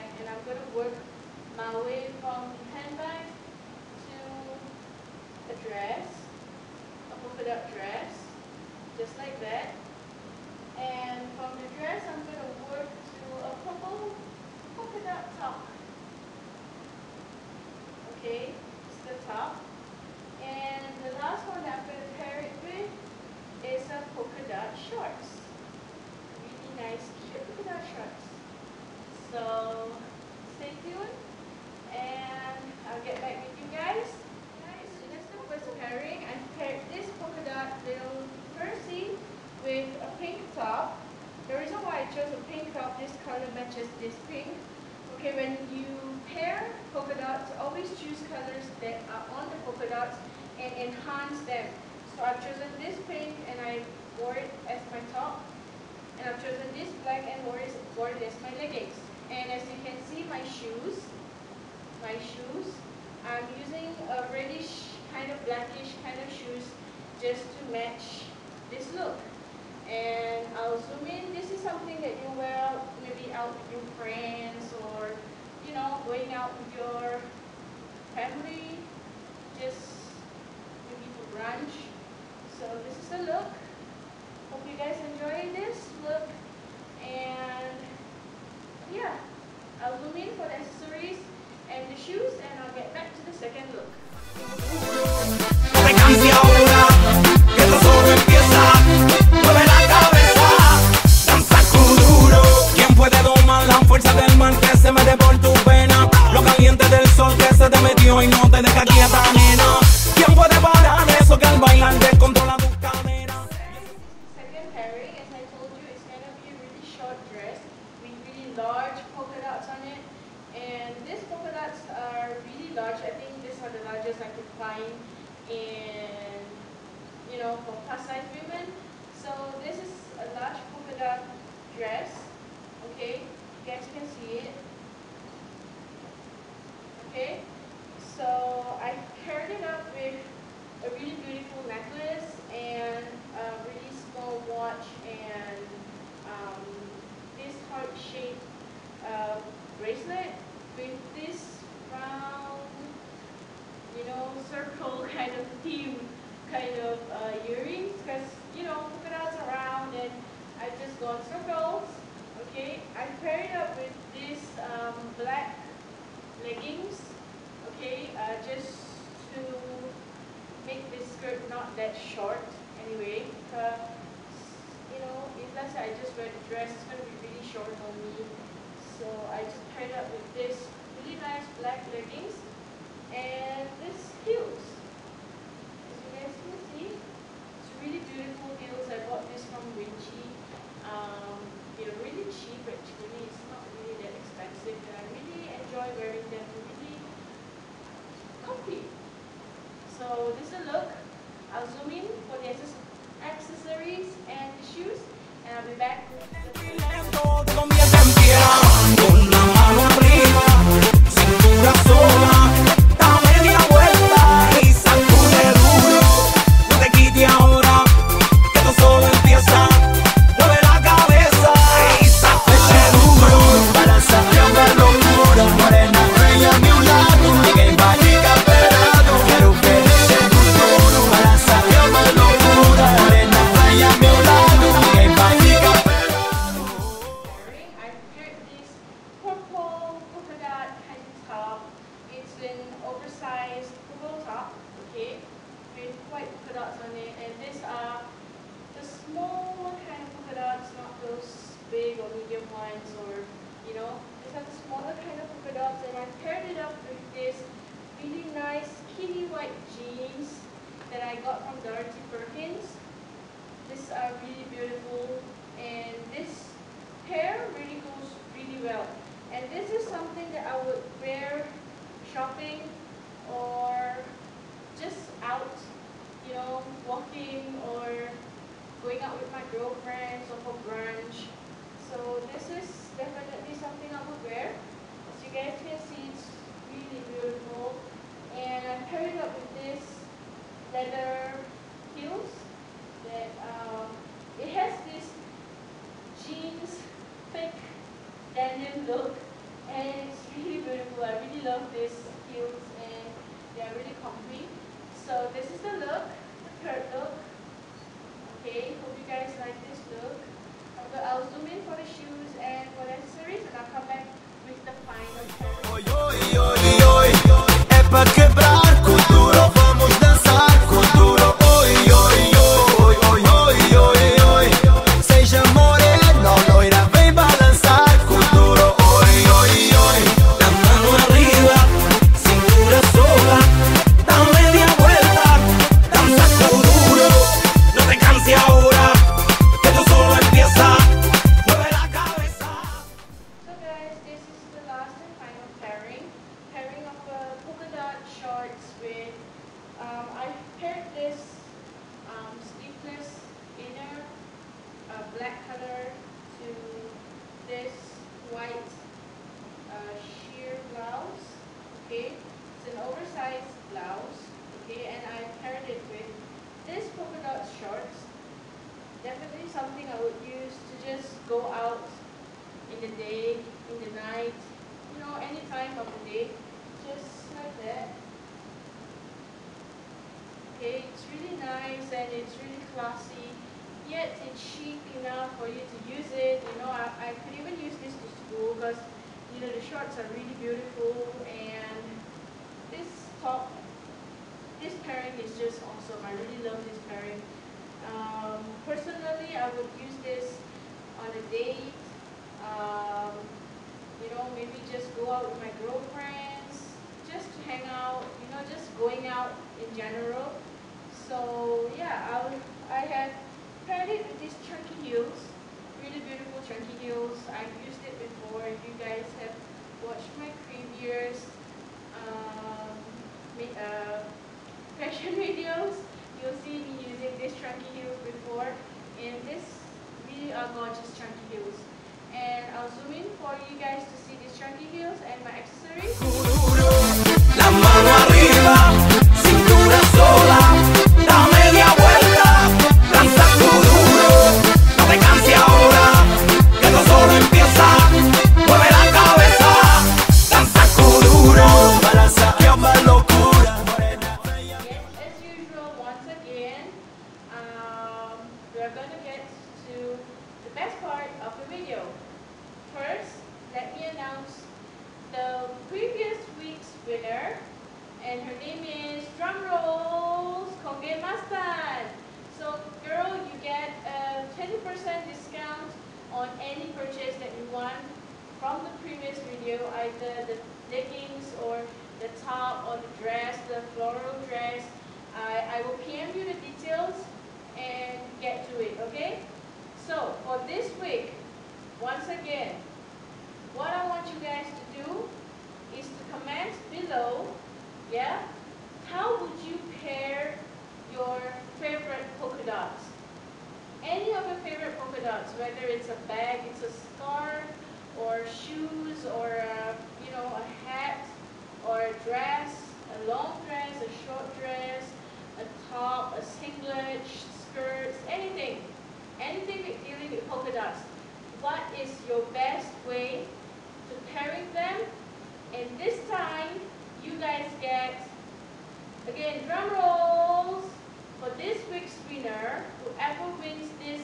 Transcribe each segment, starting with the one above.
handbag, and I'm going to work my way from handbag to a dress, a polka dot dress, just like that. And from the dress, I'm going to work to a purple polka dot top. Okay, it's the top. And the last one that I'm going to pair it with is a polka dot shorts. Really nice, cute polka dot shorts. So stay tuned, and I'll get back with you guys. So that's the first pairing. I paired this polka dot little jersey with a pink top. The reason why I chose a pink top, this color matches this pink. Okay, when you pair polka dots, always choose colors that are on the polka dots and enhance them. So I've chosen this pink and I wore it as my top. And I've chosen this black and wore it as my leggings. And as you can see, my shoes, I'm using a reddish, kind of blackish kind of shoes just to match this look. And I'll zoom in. This is something that you wear maybe out with your friends, or you know, going out with your family, just maybe for brunch. So this is the look. Hope you guys enjoy this look. And yeah, I'll zoom in for the accessories and the shoes, and I'll get back to the second look. Fuerza del mar que se mete por tu pena, lo caliente del sol que se te metió y no te deja quieta, nena. ¿Quién puede parar eso que al bailar descontrola tus caderas? Second pairing, as I told you, it's going to be a really short dress with really large polka dots on it. And these polka dots are really large. I think these are the largest I could find in, you know, for plus size women. So this is a large polka dot dress. Okay. You guys can see it. Okay, so I paired it up with a really beautiful necklace and a really small watch and this heart-shaped bracelet with this round, you know, circle kind of theme kind of earrings, because you know, polka dots around and I've just gone circles. Okay, I paired it up with this black leggings, okay, just to make this skirt not that short anyway, because, you know, if let's say I just wear the dress, it's going to be really short on me. So I just paired it up with this really nice black leggings and this heels. As you guys can see, it's really beautiful heels. I bought this from Vinci. They're really cheap actually, it's not really that expensive, and I really enjoy wearing them, really comfy. So this is the look. I'll zoom in for the accessories and the shoes, and I'll be back with big or medium ones, or you know, these are the smaller kind of polka dots, and I paired it up with this really nice skinny white jeans that I got from Dorothy Perkins. These are really beautiful, and this pair really goes really well. And this is something that I would wear shopping or just out, you know, walking or going out with my girlfriends or for brunch. So this is definitely something I would wear. As you guys can see, it's really beautiful. And I paired it up with this leather heels that it has this jeans thick denim look, and beautiful. I really love these heels and they are really comfy. So this is the look, the third look. Okay, hope you guys like this look. I'll zoom in for the shoes and for the accessories and I'll come back with the final pair. Oi, oi, oi, oi, é pra quebrar com duro, vamos dançar com duro. Oi, oi, oi, oi, oi, oi, oi, seja morena ou loira, vem balançar com duro. Oi, oi, oi, la mano arriba, cintura sola, da media vuelta, danza con duro, no te canses ahora, que esto solo empieza, mueve la cabeza. So guys, this is the last and final pairing. Pairing of polka dot shorts with, I paired this sleeveless inner black color to this white sheer blouse. Okay, it's an oversized blouse. Okay, and I paired it with this polka dot shorts. Definitely something I would use to just go out in the day, in the night, you know, any time of the day, just like that. Okay, it's really nice and it's really classy, yet it's chic enough for you to use it. You know, I could even use this to school because, you know, the shorts are really beautiful and this top, this pairing is just awesome. I really love this pairing. Personally, I would use this on a date. You know, maybe just go out with my girlfriends, just to hang out, you know, just going out in general. So yeah, I have paired it with these chunky heels, really beautiful chunky heels. I've used it before. If you guys have watched my previous fashion videos, you'll see me using these chunky heels before, and this really are gorgeous chunky heels. And I'll zoom in for you guys to see these chunky heels and my accessories. La mano arriba, cintura sola, da media vuelta, danza duro, no te canses ahora, que esto solo empieza, mueve la cabeza, danza duro, balanza que ama locura. Yes, as usual, once again, we're going to get to the best part of the video. First, let me announce the previous week's winner, and her name is, drum rolls, Konge Mastan. So girl, you get a 20% discount on any purchase that you want from the previous video, either the leggings or the top or the dress, the floral dress. I will PM you the details and get to it, okay? So for this week, once again, what I want you guys to do is to comment below, yeah? How would you pair your favorite polka dots? Any of your favorite polka dots, whether it's a bag, it's a scarf, or shoes, or you know, a hat, or a dress, a long dress, a short dress, a top, a singlet, skirts, anything dealing with polka dots. What is your best way to pairing them? And this time, you guys get, again, drum rolls for this week's winner. Whoever wins this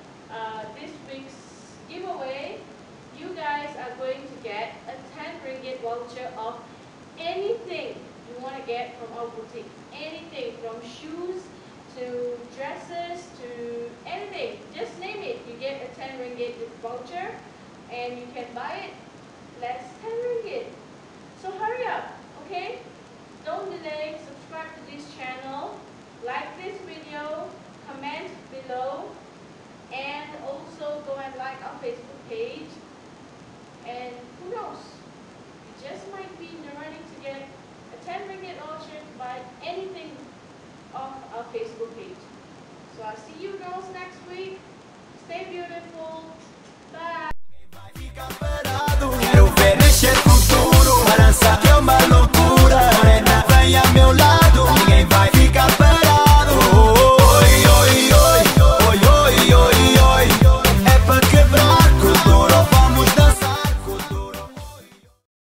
week's giveaway, you guys are going to get a 10 ringgit voucher of anything you want to get from our boutique. Anything from shoes to dresses to anything. Just name it. You get a 10 ringgit voucher and you can buy it less 10 ringgit. So hurry up, okay? Don't delay. Subscribe to this channel. Like this video. Comment below. And also go and like our Facebook page. And who knows? You just might be in the running to get a 10 ringgit voucher to buy anything off our Facebook page. So I'll see you girls next week. Stay beautiful. Bye.